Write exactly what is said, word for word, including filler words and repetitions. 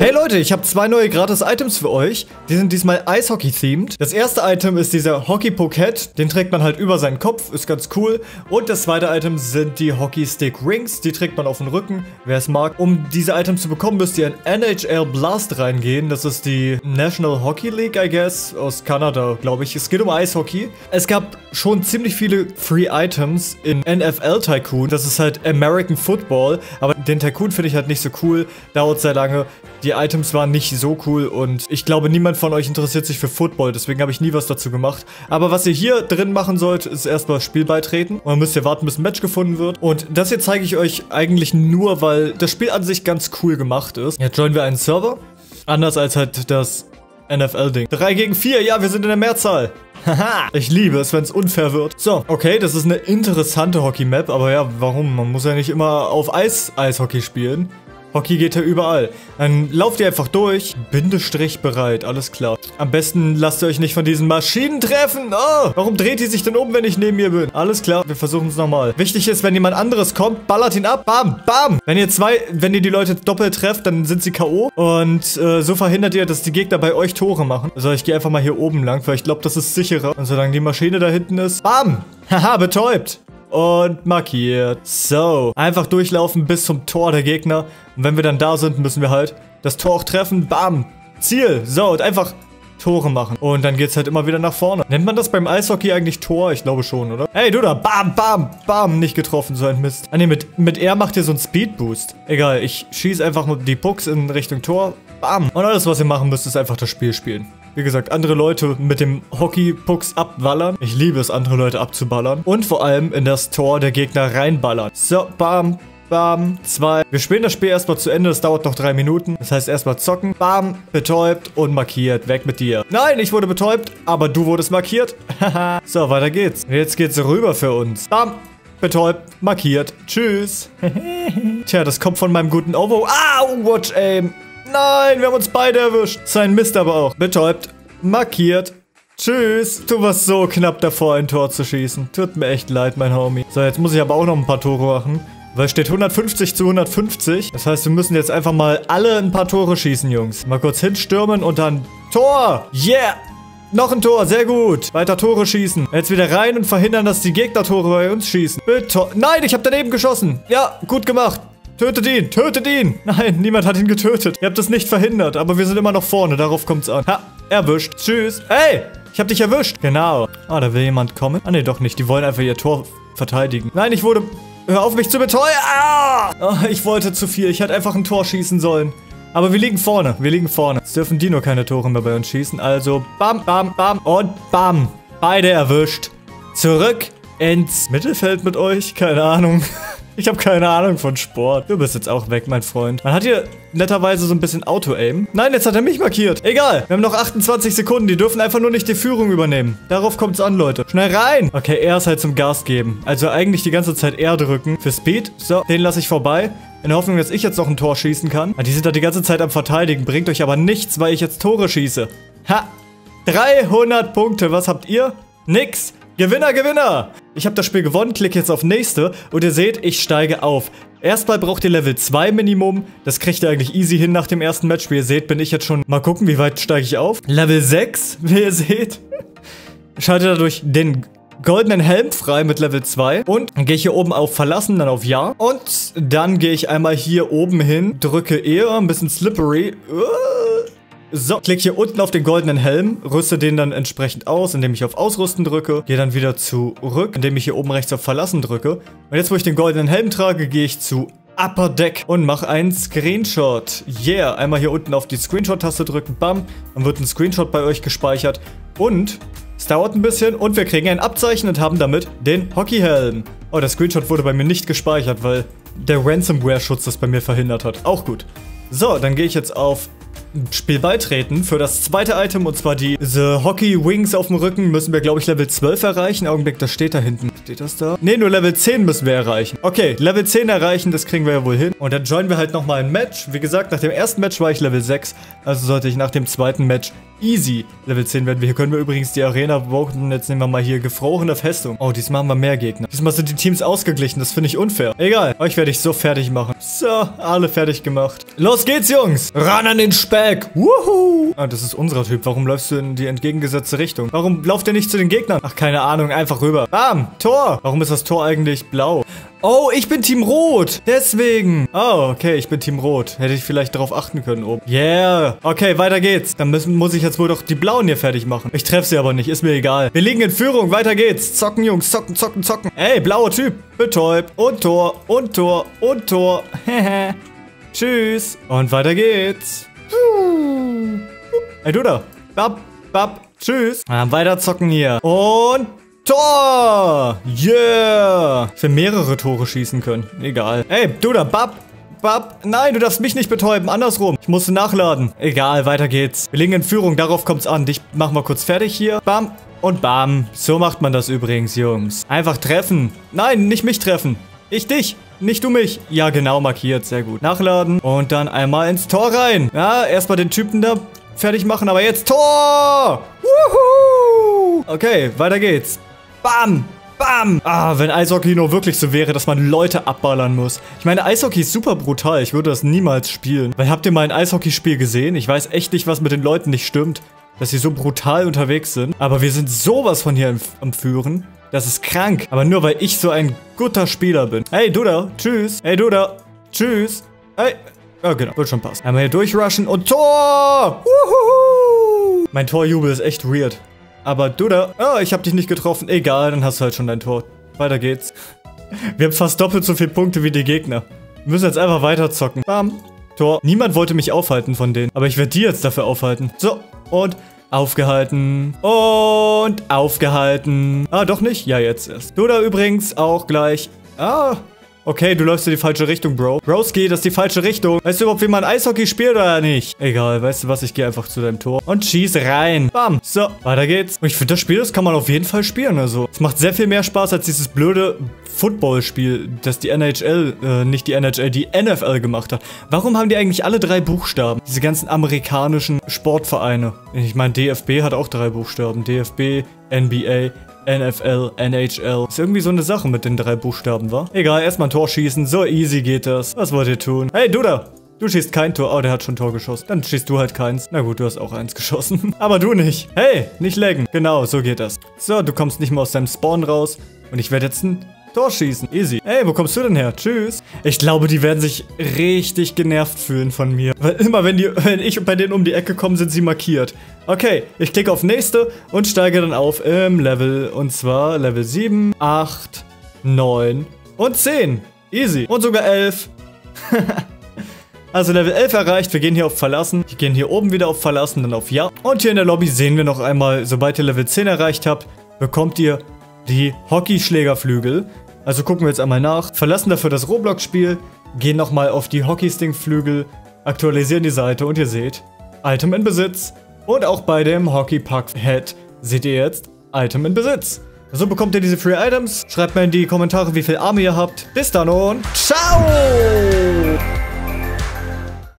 Hey Leute, ich habe zwei neue Gratis-Items für euch. Die sind diesmal Eishockey-themed. Das erste Item ist dieser Hockey-Pocket. Den trägt man halt über seinen Kopf, ist ganz cool. Und das zweite Item sind die Hockey-Stick-Rings. Die trägt man auf den Rücken, wer es mag. Um diese Items zu bekommen, müsst ihr in N H L Blast reingehen. Das ist die National Hockey League, I guess, aus Kanada, glaube ich. Es geht um Eishockey. Es gab schon ziemlich viele Free-Items in N F L Tycoon. Das ist halt American Football. Aber den Tycoon finde ich halt nicht so cool. Dauert sehr lange. Die Items waren nicht so cool und ich glaube, niemand von euch interessiert sich für Football, deswegen habe ich nie was dazu gemacht. Aber was ihr hier drin machen sollt, ist erstmal das Spiel beitreten. Und dann müsst ihr warten, bis ein Match gefunden wird. Und das hier zeige ich euch eigentlich nur, weil das Spiel an sich ganz cool gemacht ist. Jetzt joinen wir einen Server. Anders als halt das N F L-Ding. drei gegen vier, ja, wir sind in der Mehrzahl. Haha, ich liebe es, wenn es unfair wird. So, okay, das ist eine interessante Hockey-Map, aber ja, warum? Man muss ja nicht immer auf Eis Eishockey spielen. Hockey geht ja überall. Dann lauft ihr einfach durch. Bindestrich bereit, alles klar. Am besten lasst ihr euch nicht von diesen Maschinen treffen. Oh, warum dreht die sich denn um, wenn ich neben ihr bin? Alles klar, wir versuchen es nochmal. Wichtig ist, wenn jemand anderes kommt, ballert ihn ab. Bam, bam. Wenn ihr zwei, wenn ihr die Leute doppelt trefft, dann sind sie K O Und äh, so verhindert ihr, dass die Gegner bei euch Tore machen. Also ich gehe einfach mal hier oben lang, weil ich glaube, das ist sicherer. Und solange die Maschine da hinten ist, bam. Haha, betäubt. Und markiert. So, einfach durchlaufen bis zum Tor der Gegner. Und wenn wir dann da sind, müssen wir halt das Tor auch treffen. Bam. Ziel. So, und einfach Tore machen. Und dann geht's halt immer wieder nach vorne. Nennt man das beim Eishockey eigentlich Tor? Ich glaube schon, oder? Hey, du da. Bam, bam, bam. Nicht getroffen, so ein Mist. Ah, ne, mit, mit R macht ihr so einen Speed-Boost. Egal, ich schieße einfach mit die Pucks in Richtung Tor. Bam. Und alles, was ihr machen müsst, ist einfach das Spiel spielen. Wie gesagt, andere Leute mit dem Hockey-Pucks abballern. Ich liebe es, andere Leute abzuballern. Und vor allem in das Tor der Gegner reinballern. So, bam, bam, zwei. Wir spielen das Spiel erstmal zu Ende. Das dauert noch drei Minuten. Das heißt erstmal zocken. Bam, betäubt und markiert. Weg mit dir. Nein, ich wurde betäubt, aber du wurdest markiert. Haha. So, weiter geht's. Jetzt geht's rüber für uns. Bam. Betäubt, markiert. Tschüss. Tja, das kommt von meinem guten Ovo. Au, watch aim. Nein, wir haben uns beide erwischt. Sein Mist aber auch. Betäubt. Markiert. Tschüss. Du warst so knapp davor, ein Tor zu schießen. Tut mir echt leid, mein Homie. So, jetzt muss ich aber auch noch ein paar Tore machen. Weil es steht hundertfünfzig zu hundertfünfzig. Das heißt, wir müssen jetzt einfach mal alle ein paar Tore schießen, Jungs. Mal kurz hinstürmen und dann Tor. Yeah. Noch ein Tor, sehr gut. Weiter Tore schießen. Jetzt wieder rein und verhindern, dass die Gegner-Tore bei uns schießen. Bitte. Nein, ich habe daneben geschossen. Ja, gut gemacht. Tötet ihn! Tötet ihn! Nein, niemand hat ihn getötet. Ihr habt es nicht verhindert, aber wir sind immer noch vorne. Darauf kommt es an. Ha, erwischt. Tschüss. Hey, ich hab dich erwischt. Genau. Ah, da will jemand kommen. Ah, nee, doch nicht. Die wollen einfach ihr Tor verteidigen. Nein, ich wurde... Hör auf, mich zu betäuben. Ah! Oh, ich wollte zu viel. Ich hätte einfach ein Tor schießen sollen. Aber wir liegen vorne. Wir liegen vorne. Jetzt dürfen die nur keine Tore mehr bei uns schießen. Also, bam, bam, bam und bam. Beide erwischt. Zurück ins Mittelfeld mit euch. Keine Ahnung. Ich habe keine Ahnung von Sport. Du bist jetzt auch weg, mein Freund. Man hat hier netterweise so ein bisschen Auto-Aim. Nein, jetzt hat er mich markiert. Egal. Wir haben noch achtundzwanzig Sekunden. Die dürfen einfach nur nicht die Führung übernehmen. Darauf kommt es an, Leute. Schnell rein. Okay, R ist halt zum Gas geben. Also eigentlich die ganze Zeit R drücken. Für Speed. So, den lasse ich vorbei. In der Hoffnung, dass ich jetzt noch ein Tor schießen kann. Die sind da die ganze Zeit am Verteidigen. Bringt euch aber nichts, weil ich jetzt Tore schieße. Ha. dreihundert Punkte. Was habt ihr? Nix. Gewinner, Gewinner! Ich habe das Spiel gewonnen, klicke jetzt auf nächste und ihr seht, ich steige auf. Erstmal braucht ihr Level zwei Minimum, das kriegt ihr eigentlich easy hin nach dem ersten Match. Wie ihr seht, bin ich jetzt schon, mal gucken, wie weit steige ich auf. Level sechs, wie ihr seht. Schalte dadurch den goldenen Helm frei mit Level zwei und dann gehe ich hier oben auf Verlassen, dann auf Ja. Und dann gehe ich einmal hier oben hin, drücke eher, ein bisschen slippery. So, klicke hier unten auf den goldenen Helm, rüste den dann entsprechend aus, indem ich auf Ausrüsten drücke. Gehe dann wieder zurück, indem ich hier oben rechts auf Verlassen drücke. Und jetzt, wo ich den goldenen Helm trage, gehe ich zu Upper Deck und mache einen Screenshot. Yeah, einmal hier unten auf die Screenshot-Taste drücken, bam. Dann wird ein Screenshot bei euch gespeichert. Und es dauert ein bisschen und wir kriegen ein Abzeichen und haben damit den Hockeyhelm. Oh, der Screenshot wurde bei mir nicht gespeichert, weil der Ransomware-Schutz das bei mir verhindert hat. Auch gut. So, dann gehe ich jetzt auf Spiel beitreten für das zweite Item, und zwar die The Hockey Wings auf dem Rücken. Müssen wir, glaube ich, Level zwölf erreichen. Augenblick, das steht da hinten. Steht das da? Ne, nur Level zehn müssen wir erreichen. Okay, Level zehn erreichen, das kriegen wir ja wohl hin. Und dann joinen wir halt nochmal ein Match. Wie gesagt, nach dem ersten Match war ich Level sechs. Also sollte ich nach dem zweiten Match Easy. Level zehn werden wir. Hier können wir übrigens die Arena voten. Jetzt nehmen wir mal hier gefrorene Festung. Oh, diesmal haben wir mehr Gegner. Diesmal sind die Teams ausgeglichen. Das finde ich unfair. Egal. Euch werde ich so fertig machen. So, alle fertig gemacht. Los geht's, Jungs. Ran an den Speck. Wuhu. Ah, das ist unser Typ. Warum läufst du in die entgegengesetzte Richtung? Warum lauft ihr nicht zu den Gegnern? Ach, keine Ahnung. Einfach rüber. Bam. Tor. Warum ist das Tor eigentlich blau? Oh, ich bin Team Rot. Deswegen. Oh, okay, ich bin Team Rot. Hätte ich vielleicht darauf achten können oben. Yeah. Okay, weiter geht's. Dann müssen, muss ich jetzt wohl doch die Blauen hier fertig machen. Ich treffe sie aber nicht. Ist mir egal. Wir liegen in Führung. Weiter geht's. Zocken, Jungs. Zocken, zocken, zocken. Ey, blauer Typ. Betäubt. Und Tor. Und Tor. Und Tor. Hehe. Tschüss. Und weiter geht's. Ey, du da. Bab, bab. Tschüss. Ah, weiter zocken hier. Und Tor! Yeah! Ich will mehrere Tore schießen können. Egal. Ey, du da, Bab! Bab! Nein, du darfst mich nicht betäuben. Andersrum. Ich musste nachladen. Egal, weiter geht's. Wir liegen in Führung. Darauf kommt's an. Dich machen wir kurz fertig hier. Bam! Und bam. So macht man das übrigens, Jungs. Einfach treffen. Nein, nicht mich treffen. Ich dich. Nicht du mich. Ja, genau, markiert. Sehr gut. Nachladen. Und dann einmal ins Tor rein. Ja, erstmal den Typen da fertig machen. Aber jetzt Tor! Wuhu! Okay, weiter geht's. Bam! Bam! Ah, wenn Eishockey nur wirklich so wäre, dass man Leute abballern muss. Ich meine, Eishockey ist super brutal. Ich würde das niemals spielen. Weil habt ihr mal ein Eishockeyspiel gesehen? Ich weiß echt nicht, was mit den Leuten nicht stimmt. Dass sie so brutal unterwegs sind. Aber wir sind sowas von hier im, am Führen. Das ist krank. Aber nur, weil ich so ein guter Spieler bin. Hey, du da. Tschüss. Hey, du da. Tschüss. Hey. Ja, genau. Wird schon passen. Einmal hier durchrushen und Tor! Wuhu! Mein Torjubel ist echt weird. Aber du da. Oh, ich hab dich nicht getroffen. Egal, dann hast du halt schon dein Tor. Weiter geht's. Wir haben fast doppelt so viele Punkte wie die Gegner. Wir müssen jetzt einfach weiter zocken. Bam. Tor. Niemand wollte mich aufhalten von denen. Aber ich werde die jetzt dafür aufhalten. So. Und aufgehalten. Und aufgehalten. Ah, doch nicht? Ja, jetzt erst. Du da übrigens auch gleich. Ah. Okay, du läufst in die falsche Richtung, Bro. Broski, das ist die falsche Richtung. Weißt du überhaupt, wie man Eishockey spielt oder nicht? Egal, weißt du was? Ich gehe einfach zu deinem Tor und schieß rein. Bam. So, weiter geht's. Und ich finde, das Spiel, das kann man auf jeden Fall spielen. Also, es macht sehr viel mehr Spaß als dieses blöde Footballspiel, das die N H L, äh, nicht die N H L, die N F L gemacht hat. Warum haben die eigentlich alle drei Buchstaben? Diese ganzen amerikanischen Sportvereine. Ich meine, D F B hat auch drei Buchstaben. D F B, N B A, N F L, N H L. Ist irgendwie so eine Sache mit den drei Buchstaben, wa? Egal, erstmal ein Tor schießen. So easy geht das. Was wollt ihr tun? Hey, du da! Du schießt kein Tor. Oh, der hat schon ein Tor geschossen. Dann schießt du halt keins. Na gut, du hast auch eins geschossen. Aber du nicht. Hey, nicht laggen. Genau, so geht das. So, du kommst nicht mehr aus deinem Spawn raus. Und ich werde jetzt ein Tor schießen. Easy. Hey, wo kommst du denn her? Tschüss. Ich glaube, die werden sich richtig genervt fühlen von mir. Weil immer, wenn, die, wenn ich bei denen um die Ecke komme, sind sie markiert. Okay, ich klicke auf nächste und steige dann auf im Level. Und zwar Level sieben, acht, neun und zehn. Easy. Und sogar elf. Also Level elf erreicht. Wir gehen hier auf Verlassen. Wir gehen hier oben wieder auf Verlassen, dann auf Ja. Und hier in der Lobby sehen wir noch einmal, sobald ihr Level zehn erreicht habt, bekommt ihr die Hockeyschlägerflügel. Also gucken wir jetzt einmal nach. Verlassen dafür das Roblox-Spiel. Gehen nochmal auf die Hockey-Sting-Flügel. Aktualisieren die Seite und ihr seht Item in Besitz. Und auch bei dem Hockey-Puck-Head seht ihr jetzt Item in Besitz. So bekommt ihr diese Free Items. Schreibt mir in die Kommentare, wie viel Arme ihr habt. Bis dann und ciao!